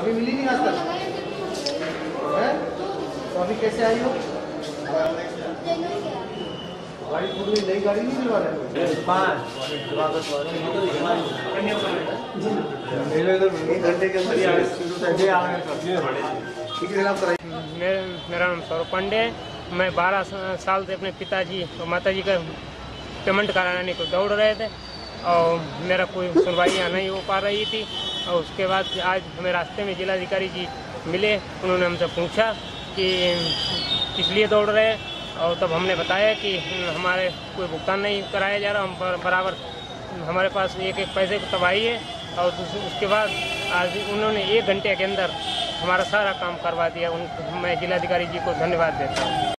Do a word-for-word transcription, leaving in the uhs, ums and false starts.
अभी मिली नहीं आज तक है? तो अभी कैसे आई हो? गाड़ी पूरी नई गाड़ी नहीं मिलवा रहे? एक घंटे के अंदर मेरा नाम सौरभ पांडे है। मैं बारह साल से अपने पिताजी और माताजी का पेमेंट कराने को दौड़ रहे थे और मेरा कोई सुनवाई यहाँ नहीं हो पा रही थी। और उसके बाद आज हमें रास्ते में जिलाधिकारी जी मिले, उन्होंने हमसे पूछा कि किस लिए दौड़ रहे हैं, और तब हमने बताया कि हमारे कोई भुगतान नहीं कराया जा रहा, हम बराबर हमारे पास एक एक पैसे की तबाही है। और उसके बाद आज उन्होंने एक घंटे के अंदर हमारा सारा काम करवा दिया। उन मैं जिलाधिकारी जी को धन्यवाद देता हूँ।